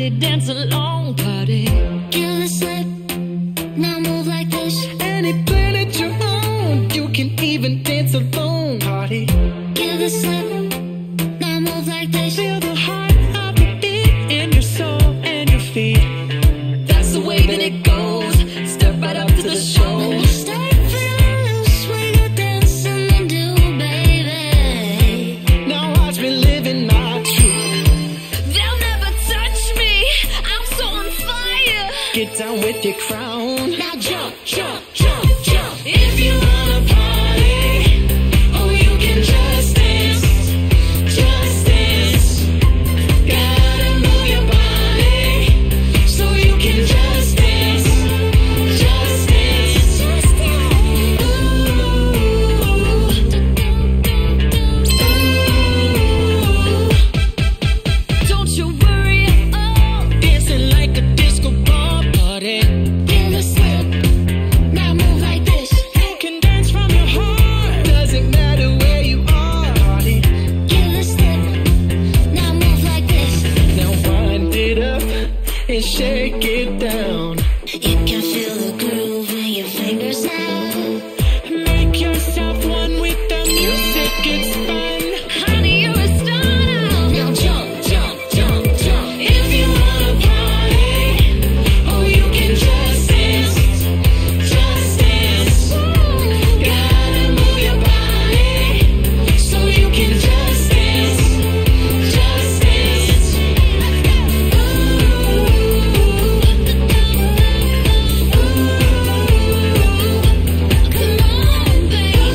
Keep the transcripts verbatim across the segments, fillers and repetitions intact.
Everybody dance along, party. Give the slip, now move like this. Any planet you own, you can even dance alone, party. Give the slip, now move like this. Feel the heart of the beat in your soul and your feet. That's the way that it goes. Step right up to the show. When you start feeling loose, we go dancing and do, baby. Now watch me living my truth. They'll never touch me, I'm so on fire. Get down with your crown. Now jump, jump, jump, jump. If you wanna party, oh, you can just dance, just dance. Gotta move your body, so you can just dance, just dance, just dance. Ooh, don't you worry at all. Dancing like a disco ball, party. Give the slip, now move like this. You can dance from your heart. Doesn't matter where you are, party. Give the slip, now move like this. Now wind it up and shake it down. You can feel the groove in your fingers now. Make yourself one with the music, it's fun. Honey, you're a star now. Now jump, jump, jump, jump. If you wanna party, oh, you can just dance, just dance. Gotta move your body, so you can just dance, just dance. Ooh, come on, baby.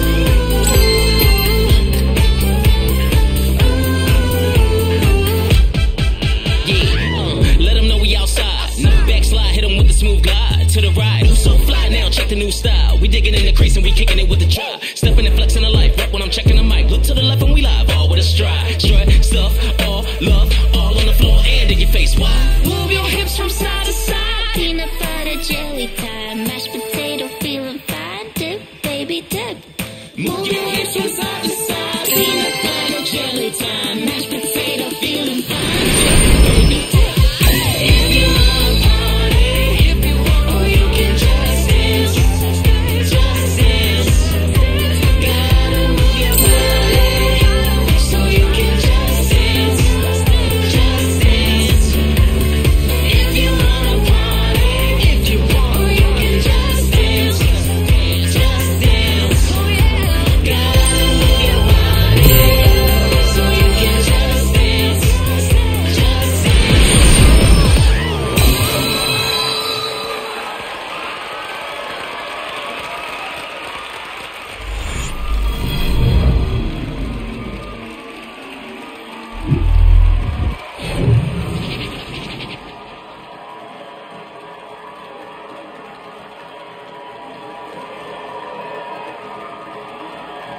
Yeah, uh, let them know we outside. No backslide, hit them with the smooth glide. To the right, who's so fly now? Check the new style. We digging in the crease and we kicking it with the try. Stepping and flexing the life, rap when I'm checking the mic. Look to the left and we live, all with a stride. Strut, stuff, all love, all on the floor and in your face. Why? Move your hips from side to side. Peanut butter jelly time, mashed potato feeling fine. Dip, baby, dip. Move your hips from side to side. Peanut butter jelly time. Mashed potato feeling fine. Baby, If you wanna party, if you want, oh, you can just dance, just dance. Gotta move your body, so you can just dance, just dance. If you wanna party, if you want, oh, you can just dance, just dance. Oh yeah, gotta move your body, so you can just dance, just dance.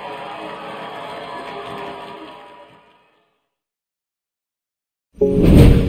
Thank you.